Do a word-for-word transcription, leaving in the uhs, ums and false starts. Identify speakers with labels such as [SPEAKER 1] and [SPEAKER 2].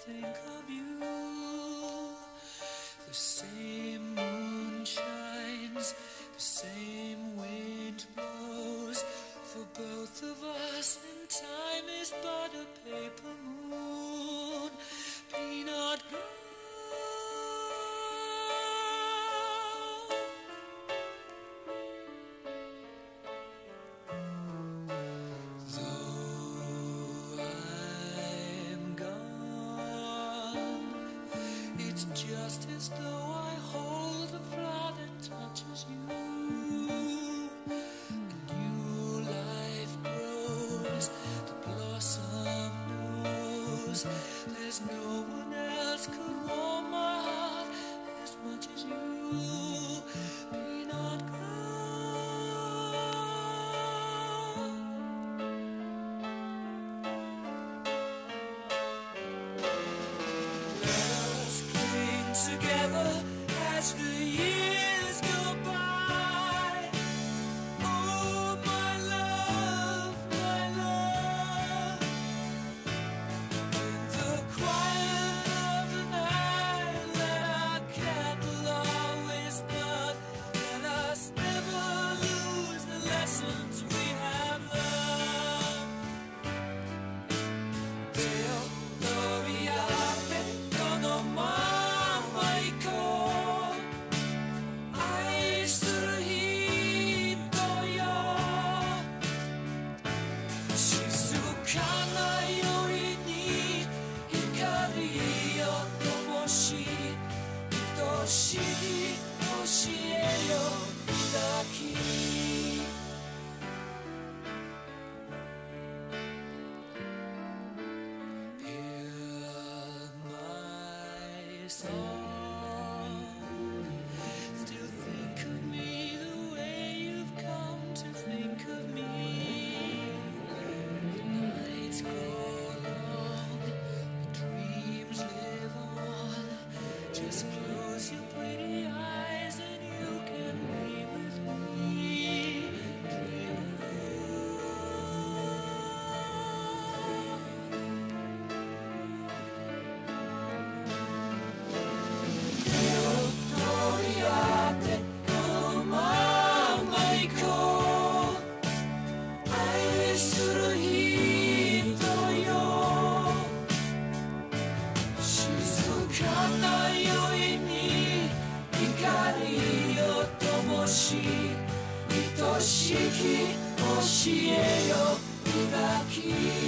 [SPEAKER 1] think of you. The same moon shines, the same wind blows for both of us, and time is but a paper moon. Peanut girl. Just as though I hold a flower that touches you, and new life grows, the blossom knows there's no one else could warm my heart as much as you, peanut together as the years go by. Oh, my love, my love. In the quiet of the night, let our candle always burn. Let us never lose the lessons we have learned. Till Doriate no more. Still think of me the way you've come to think of me. The nights grow long, the dreams live on. Just close your pretty eyes and you can be with me. Dream愛しき教えよ磨き